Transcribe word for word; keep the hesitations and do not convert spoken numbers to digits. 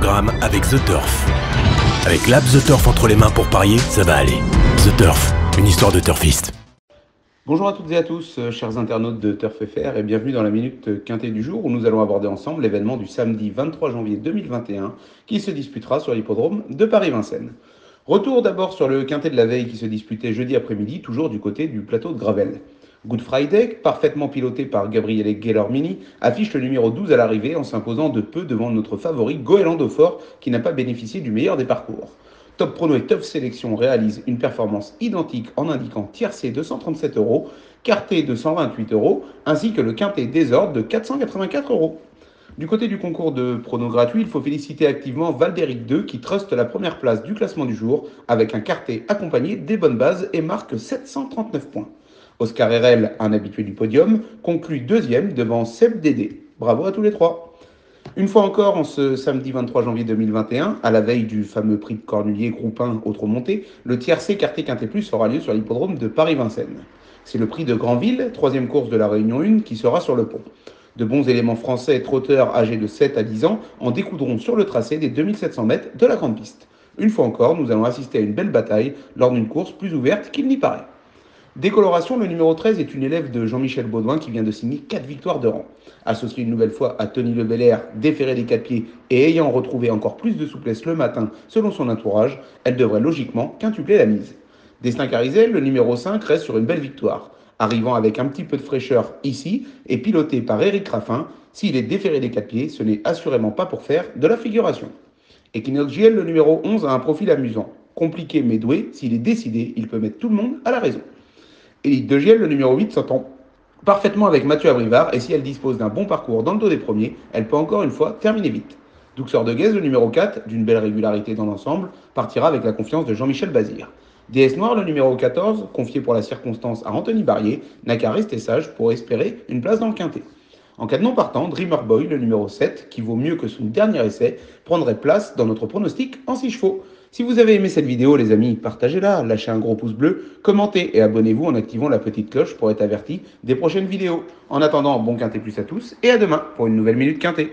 programme avec The Turf. Avec l'app The Turf entre les mains pour parier, ça va aller. The Turf, une histoire de turfiste. Bonjour à toutes et à tous, euh, chers internautes de Turf F R, et bienvenue dans la Minute Quintée du jour où nous allons aborder ensemble l'événement du samedi vingt-trois janvier deux mille vingt et un qui se disputera sur l'hippodrome de Paris-Vincennes. Retour d'abord sur le Quintet de la veille qui se disputait jeudi après-midi, toujours du côté du plateau de Gravel. Good Friday, parfaitement piloté par Gabriele Gelormini, affiche le numéro douze à l'arrivée en s'imposant de peu devant notre favori Goéland Dauphin qui n'a pas bénéficié du meilleur des parcours. Top Prono et Top Sélection réalisent une performance identique en indiquant tiercé deux cent trente-sept euros, quarté de cent vingt-huit euros, ainsi que le quintet désordre de quatre cent quatre-vingt-quatre euros. Du côté du concours de pronos gratuit, il faut féliciter activement Valdéric deux qui truste la première place du classement du jour avec un quartet accompagné des bonnes bases et marque sept cent trente-neuf points. Oscar R L, un habitué du podium, conclut deuxième devant Seb Dédé. Bravo à tous les trois. Une fois encore, en ce samedi vingt-trois janvier deux mille vingt et un, à la veille du fameux prix de Cornulier Groupe un Autre Montée, le tiercé quarté Quintet Plus aura lieu sur l'hippodrome de Paris-Vincennes. C'est le prix de Granville, troisième course de la Réunion un, qui sera sur le pont. De bons éléments français trotteurs âgés de sept à dix ans en découdront sur le tracé des deux mille sept cents mètres de la grande piste. Une fois encore, nous allons assister à une belle bataille lors d'une course plus ouverte qu'il n'y paraît. Décoloration, le numéro treize est une élève de Jean-Michel Baudouin qui vient de signer quatre victoires de rang. Associée une nouvelle fois à Tony Le Belair, déféré des quatre pieds et ayant retrouvé encore plus de souplesse le matin selon son entourage, elle devrait logiquement quintupler la mise. Destin Carisel, le numéro cinq, reste sur une belle victoire. Arrivant avec un petit peu de fraîcheur ici et piloté par Éric Raffin, s'il est déféré des quatre pieds, ce n'est assurément pas pour faire de la figuration. Equinox J L, le numéro onze, a un profil amusant. Compliqué mais doué, s'il est décidé, il peut mettre tout le monde à la raison. Élite de Giel, le numéro huit, s'entend parfaitement avec Mathieu Abrivard et si elle dispose d'un bon parcours dans le dos des premiers, elle peut encore une fois terminer vite. Duxor de Guez, le numéro quatre, d'une belle régularité dans l'ensemble, partira avec la confiance de Jean-Michel Bazir. D S Noir, le numéro quatorze, confié pour la circonstance à Anthony Barrier, n'a qu'à rester sage pour espérer une place dans le quintet. En cas de non partant, Dreamer Boy, le numéro sept, qui vaut mieux que son dernier essai, prendrait place dans notre pronostic en six chevaux. Si vous avez aimé cette vidéo, les amis, partagez-la, lâchez un gros pouce bleu, commentez et abonnez-vous en activant la petite cloche pour être averti des prochaines vidéos. En attendant, bon quintet plus à tous et à demain pour une nouvelle Minute Quintet.